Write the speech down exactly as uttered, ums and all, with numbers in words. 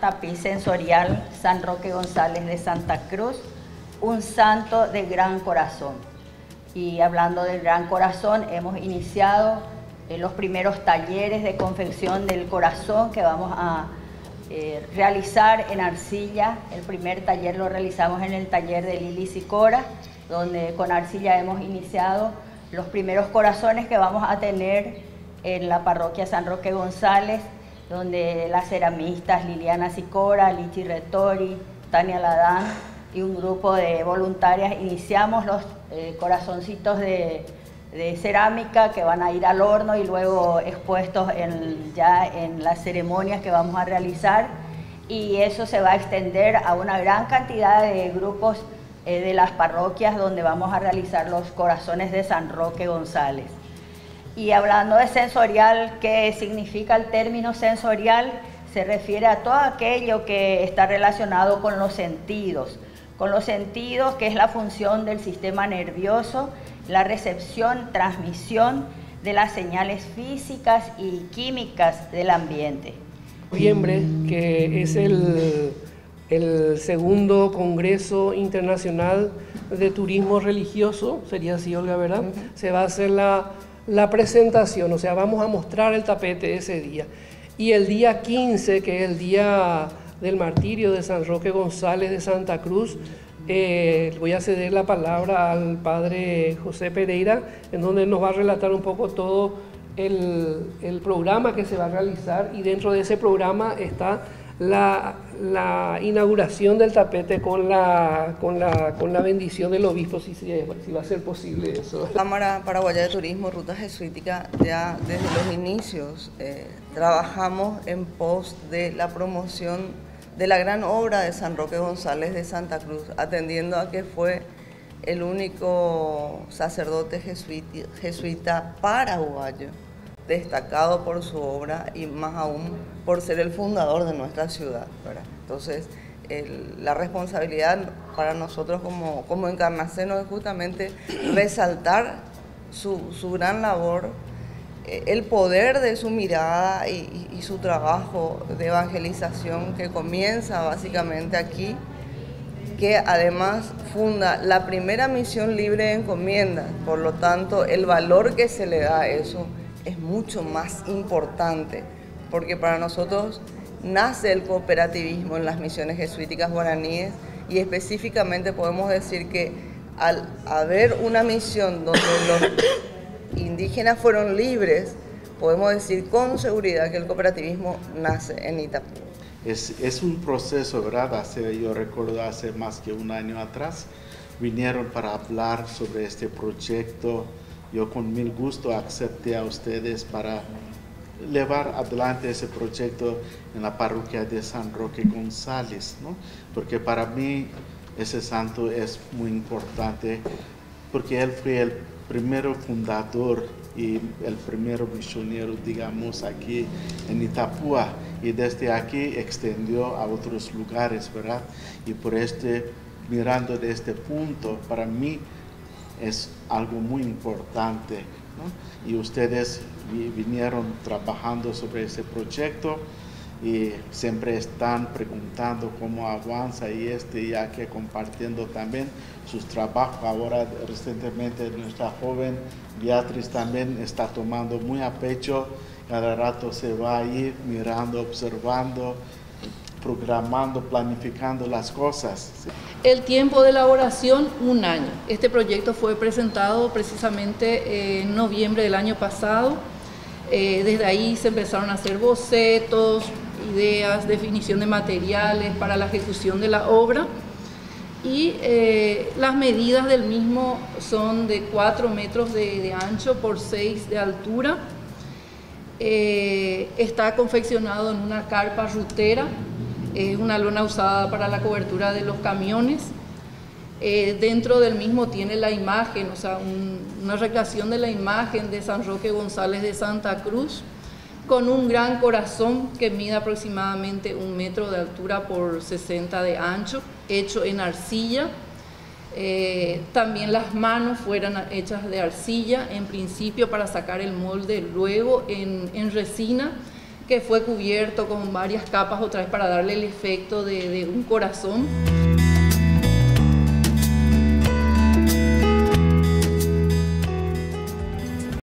tapiz sensorial San Roque González de Santa Cruz, un santo de gran corazón. Y hablando del gran corazón, hemos iniciado eh, los primeros talleres de confección del corazón que vamos a eh, realizar en arcilla. El primer taller lo realizamos en el taller de Lili Sicora, donde con arcilla hemos iniciado los primeros corazones que vamos a tener en la parroquia San Roque González, donde las ceramistas Liliana Sicora, Lichi Retori, Tania Ladán y un grupo de voluntarias iniciamos los eh, corazoncitos de, de cerámica que van a ir al horno y luego expuestos en, ya en las ceremonias que vamos a realizar, y eso se va a extender a una gran cantidad de grupos eh, de las parroquias donde vamos a realizar los corazones de San Roque González. Y hablando de sensorial, ¿qué significa el término sensorial? Se refiere a todo aquello que está relacionado con los sentidos. Con los sentidos, que es la función del sistema nervioso, la recepción, transmisión de las señales físicas y químicas del ambiente. Noviembre, que es el, el segundo Congreso Internacional de Turismo Religioso, sería así, Olga, ¿verdad? Uh-huh. Se va a hacer la... la presentación, o sea, vamos a mostrar el tapete ese día. Y el día quince, que es el día del martirio de San Roque González de Santa Cruz, eh, voy a ceder la palabra al padre José Pereira, en donde nos va a relatar un poco todo el, el programa que se va a realizar, y dentro de ese programa está la, la inauguración del tapete con la, con la, con la bendición del obispo, si, si, si va a ser posible eso. Cámara Paraguaya de Turismo, Ruta Jesuítica, ya desde los inicios eh, trabajamos en pos de la promoción de la gran obra de San Roque González de Santa Cruz, atendiendo a que fue el único sacerdote jesuita, jesuita paraguayo destacado por su obra y más aún por ser el fundador de nuestra ciudad, ¿verdad? Entonces, el, la responsabilidad para nosotros como, como encarnacenos es justamente resaltar su, su gran labor, eh, el poder de su mirada y, y, y su trabajo de evangelización que comienza básicamente aquí, que además funda la primera misión libre de encomienda. Por lo tanto, el valor que se le da a eso es mucho más importante, porque para nosotros nace el cooperativismo en las misiones jesuíticas guaraníes, y específicamente podemos decir que al haber una misión donde los indígenas fueron libres, podemos decir con seguridad que el cooperativismo nace en Itapúa. Es, es un proceso, ¿verdad? Hace, yo recuerdo hace más que un año atrás, vinieron para hablar sobre este proyecto. Yo con mil gusto acepté a ustedes para llevar adelante ese proyecto en la parroquia de San Roque González, ¿no? Porque para mí ese santo es muy importante, porque él fue el primero fundador y el primero misionero, digamos, aquí en Itapúa, y desde aquí extendió a otros lugares, ¿verdad? Y por este, mirando de este punto, para mí es algo muy importante, ¿no? Y ustedes vinieron trabajando sobre ese proyecto y siempre están preguntando cómo avanza y este, ya que compartiendo también sus trabajos. Ahora recientemente nuestra joven Beatriz también está tomando muy a pecho, cada rato se va a ir mirando, observando, programando, planificando las cosas. ¿Sí? El tiempo de elaboración, un año. Este proyecto fue presentado precisamente en noviembre del año pasado. Eh, desde ahí se empezaron a hacer bocetos, ideas, definición de materiales para la ejecución de la obra, y eh, las medidas del mismo son de cuatro metros de, de ancho por seis de altura. Eh, está confeccionado en una carpa rutera. Es una lona usada para la cobertura de los camiones. Eh, dentro del mismo tiene la imagen, o sea, un, una recreación de la imagen de San Roque González de Santa Cruz, con un gran corazón que mide aproximadamente un metro de altura por sesenta de ancho, hecho en arcilla. Eh, también las manos fueran hechas de arcilla, en principio para sacar el molde, luego en, en resina, que fue cubierto con varias capas otra vez para darle el efecto de, de un corazón.